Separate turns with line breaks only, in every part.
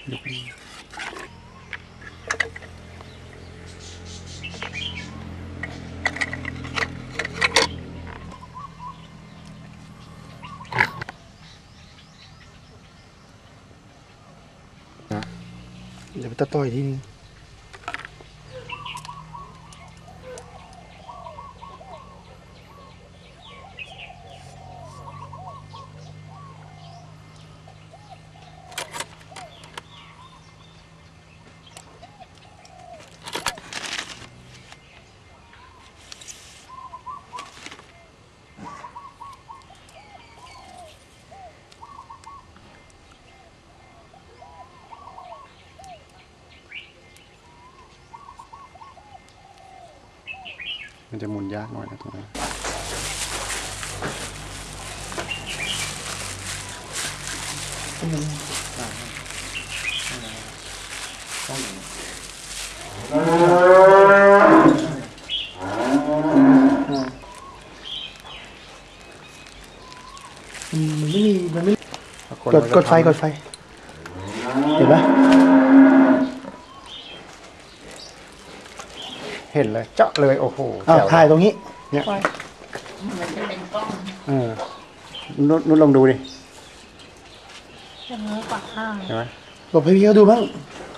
เดี๋ยวไปต่อยทีนึง
มันจะหมุนยากหน่อยนะตรงนี้
มันไม่กดไฟเห็นไหม
เห็นเลยเจาะเลยโอ้โห
ถ่ายตรงนี้
เนี่ย
มันจะเป็นกล้อง
นุ่นลองดูดิ
จะเนื้อกว่าข้าง
เห็นไหม
หลบให้พี่เขาดูบ้าง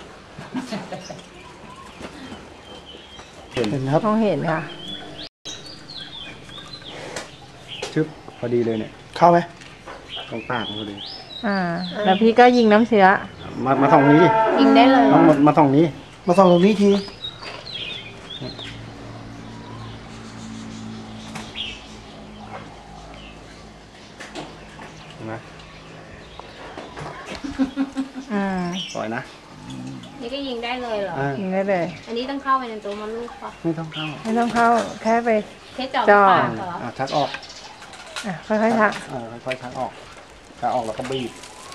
เห็นครับ
มองเห็นค่ะ
ชึบพอดีเลยเนี่ย
เข้าไหม
ตรงปากพอดี
แล้วพี่ก็ยิงน้ำเชื้อ
มาส่องนี้ดิ
ยิงได้เลย
มาส่องนี้
มาส่องตรงนี้ที
เห็นไหม ปล่อยนะ
นี่ก็ยิงได้เลยเหรอ
ยิงได้เลย
อันนี้ต้องเข้าไปในตัวมดลูกป่ะ
ไม่ต้องเข้า
ไม่ต้องเข้าแค่ไป
แค่เจาะ
จ่อ
ปากเหรอ
ชักออก
ค่อยๆทัก
ค่อยๆชักออกชักออกแล้วก็บีบ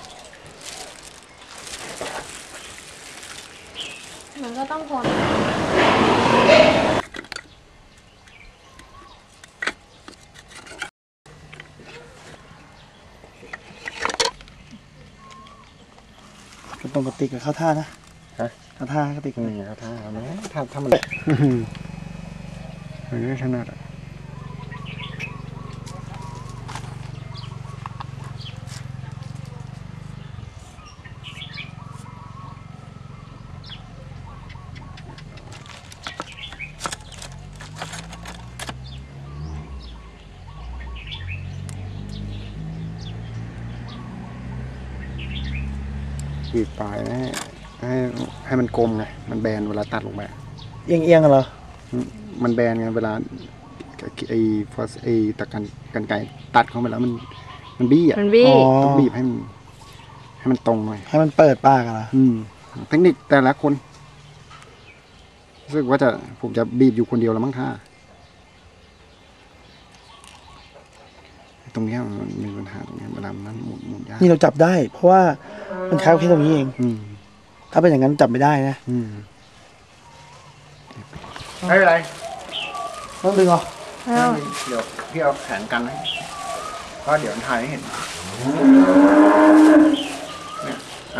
มันก็ต้องทน
ตรงกระติกกับเข้าท่านะ
ฮะ
เข้าท่ากระติก
นี่ครับถ้ามันมันไม่ถนัดอ่ะบีบปลายให้มันกลมไงมันแบนเวลาตัดลงไป
เอียงๆกันเหรอ
มันแบนไงเวลาไอ้ตะกันไก่ตัดเข้าไปแล้วมันบี้อ่ะ
มันบี้
ต้องบีบให้มันตรงหน่อย
ให้มันเปิดปากกันเหรอ
เทคนิคแต่ละคนรู้สึกว่าผมจะบีบอยู่คนเดียวแล้วมั้งท่าตรงนี้มันมีปัญหาตรงนี้เวลามันหมุนยาก
นี่เราจับได้ เพราะว่ามันแค่ตรงนี้เองถ้าเป็นอย่างนั้นจับไม่ได้นะ
ไม่เป็นไร
ต้องดึงเหรอ
เดี๋ยวพี่เอาแขนกันให้เพราะเดี๋ยวถ่ายให้เห็นเนี่ย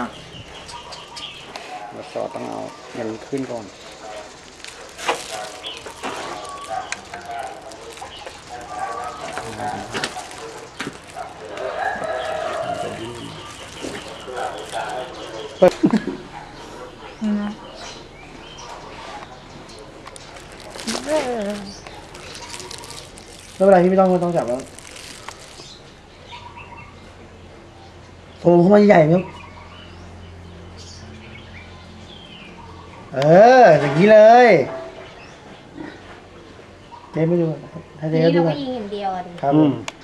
เราสอดต้องเอาอย่างนี้ขึ้นก่อน
ไม่เป็นไรพี่ไม่ต้องจับแล้วโถเข้ามาใหญ่ๆมั้งอย่างนี้เลยเจ๊ไม่ดูให้เจ๊
นี่
ก็ดู
เรา
กั
ก็
น
ยิงอย่างเดียวอ่ะดิ
ครับผม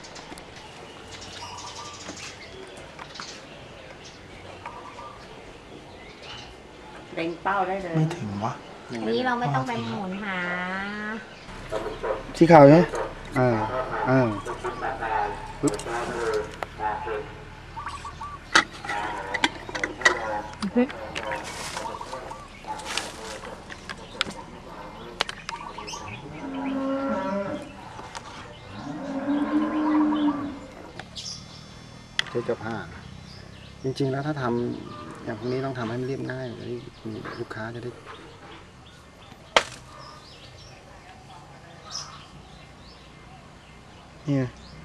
เล็งเป้าได้เลย
ไม่ถึงวะ
อันนี้เราไม่ต้องไปหมุนหา
สีขาวใช่ไหม
ปึ๊บเจ๊จะผ้าจริงๆแล้วถ้าทำอย่างพวกนี้ต้องทำให้มันเรียบง่ายจะได้ลูกค้าจะได้
เนี่ย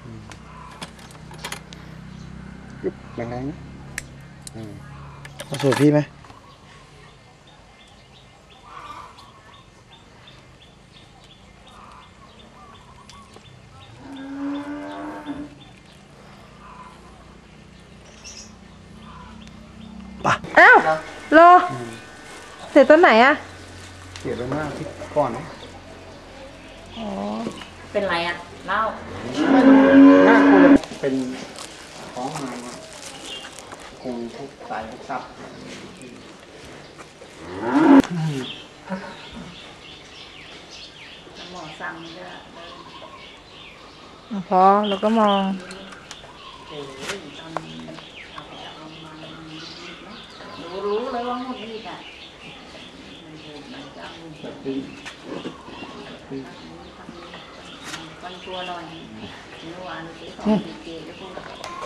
ยุบแรงๆนะ
เอาสูตรพี่ไหมป่ะ
อ้าวรอเสร็จตอนไหนอะ
เกี่ยวกับหน้าที่ก่อนนะ
อ๋อ
เป็นไรอ่ะเล่า
หน้าควรจะเป็นท้องมาคงทุกสายทุกซับ
หมอสั่งเด้อ
พอแล้วก็มอง
รู้เลยว่าหมดนี่อ่ะมันตัวหน่อยเมื่อวานซื้อของเจ๊ก็พูด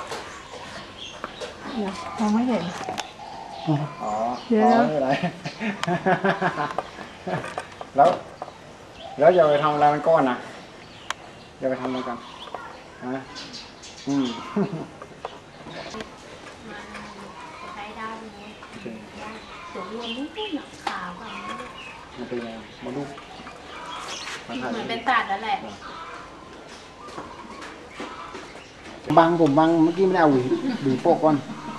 เดี๋ยวมองไม่เห็น
อ๋อ
เดี๋ยว
ไม่เป็นไร แล้วอย่าไปทำอะไรมันก้อนนะอย่าไปทำอะไรกันฮะ
ใช้ได้ไหมตัวรวมนี่หนักขาวแบบนี้
มันเป็นไงมาดู
เหมือนเป็นตัดแล้วแหละ
ผมบังเมื่อกี้ไม่ได้เอาหวีโปกก่อน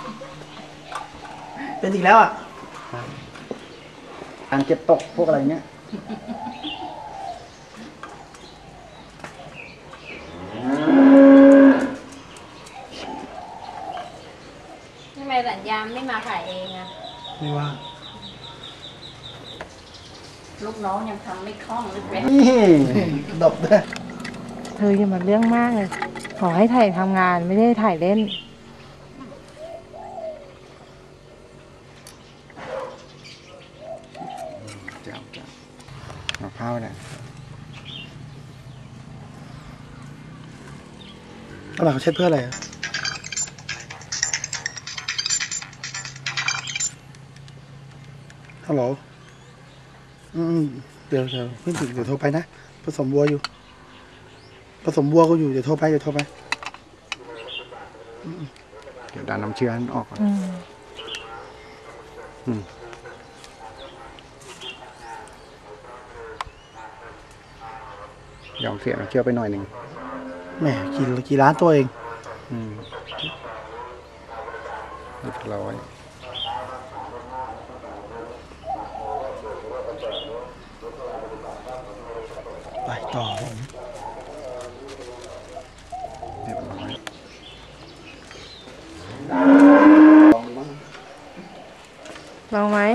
เป็นอีกแล้วอ่ะ
การเก็บตกพวกอะไรเงี้ย
ทำไมสัญญาไม่มาขายเองอ่ะ
ไม่ว่า
ลูกน้องยังทำไม่คล่องเลยเป็น
นี่
ดบด้วย
เธออย่ามาเรื่องมากเลย ขอให้ถ่ายทำงานไม่ได้ถ่ายเล่น
เจ้ามะพร้าวเนี่ย
ตอนหลังเขาเช็ดเพื่ออะไรอะฮัลโหลเดี๋ยวเพิ่งถึงเดี๋ยวโทรไปนะ ผสมวัวอยู่ ผสมวัวก็อยู่ เดี๋ยวโทรไป
เดี๋ยวดันน้ำเชื้อออกก่อน ยอมเสียน้ำเชื้อไปหน่อยหนึ่ง
แหมกี่ล้านตัวเอง
เรียบร้อย
ไปต่อผม
เรียบร้อย
ลองไหม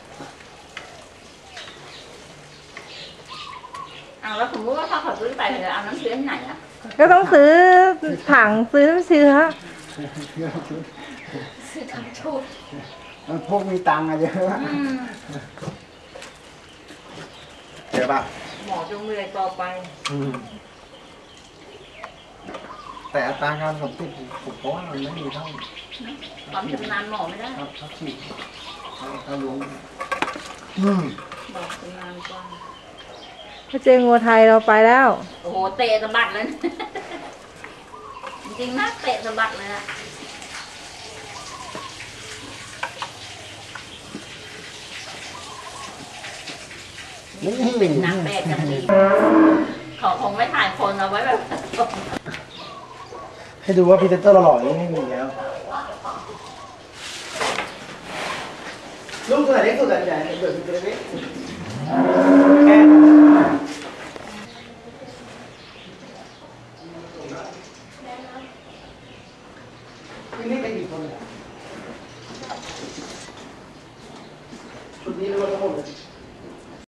เอาแล้วสมมติว่าถ้าเขาซื้อไปเลยเอาน้ำเชื้อที่ไหนอ่ะ
ก็ต้องซื้อถังซื้อน้ำเชื้อ
ซื้อทั้งชุด
มันพวกมีตังค์อะเยอะเจอปะ
หมอจงเมื่อยต่อไป
แต่อัตราการสมติดผมเพราะว่ามันไม่มีเท่า
ความชำนาญหมอไม่ได้
ครับฉีดถ้ารู้
บอกชำนาญกว่า
พอเจองัวไทยเราไปแล้ว
โอ้โหเตะสะบัดเลยนะจริงๆนะเตะสะบัดเลยนะเป็นนางแบบกันดีเขาคงไม่ถ่ายคนเอาไว้แบบ
ให้ดูว่าพรีเซนเตอร์เราหล่อๆนี่ไม่มีแล้ว ลูกตัวไหนเล็กตัวไหนใหญ่เกิดเป็นตัวเล็กแค่นี่เป็นอีกคนเลยชุดนี้เรียกว่าทั้งหมดเลย